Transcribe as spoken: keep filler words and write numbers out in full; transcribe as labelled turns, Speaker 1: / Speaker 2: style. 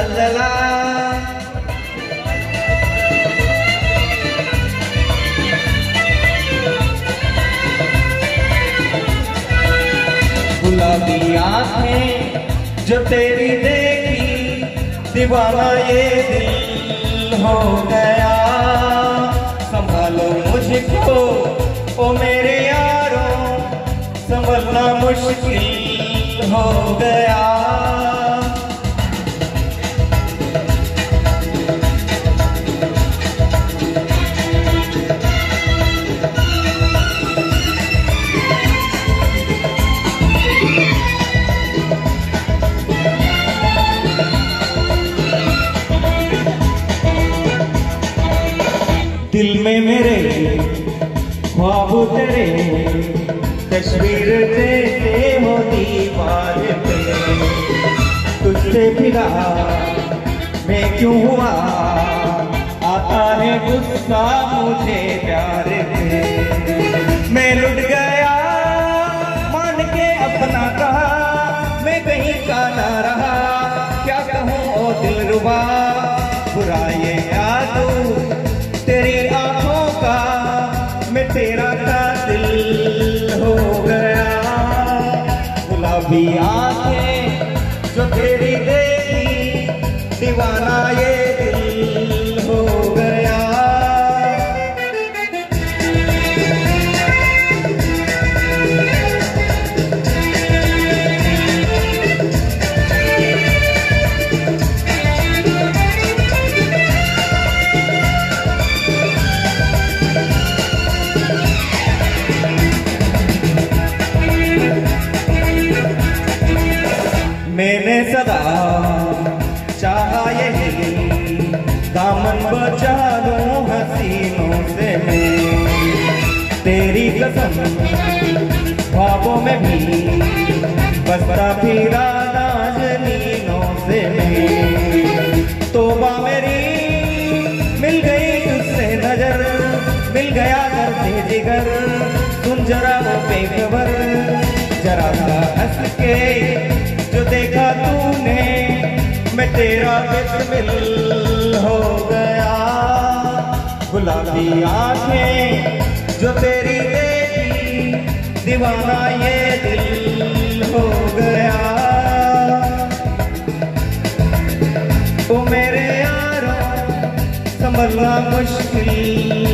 Speaker 1: जलजला। गुलाबी आंखें जो तेरी देखी, दीवाना ये दिल हो गया। संभालो मुझको ओ मेरे यारों, संभलना मुश्किल हो गया। दिल में मेरे ख्वाब तेरे, तस्वीर जैसे हो दीवार पे। तुझसे फिदा मैं क्यों हुआ, आता है गुस्सा मुझे प्यार पे। मैं लुट गया मान के अपना कहा, मैं कहीं का ना रहा। क्या कहूँ ओ दिलरुबा, बुरा ये याद तेरी आंखों का, मैं तेरा कातिल हो गया। गुलाबी आंखें जो तेरी देखी, दीवाना ये दिल हो गया। मैंने सदा चाहा यही, दामन बचा लूं हसीनों से मैं। तेरी कसम ख्वाबों में भी बसता फिरा नाज़नीनों से मैं। तौबा मेरी मिल गई तुझसे नजर, मिल गया दर्द जिगर। सुन जरा वो बेखबर, जरा सा हंस के जो देखा तूने, मैं तेरा बिस्मिल हो गया। गुलाबी आंखें जो तेरी देखी, दीवाना ये दिल हो गया। ओ मेरे यारों, संभलना मुश्किल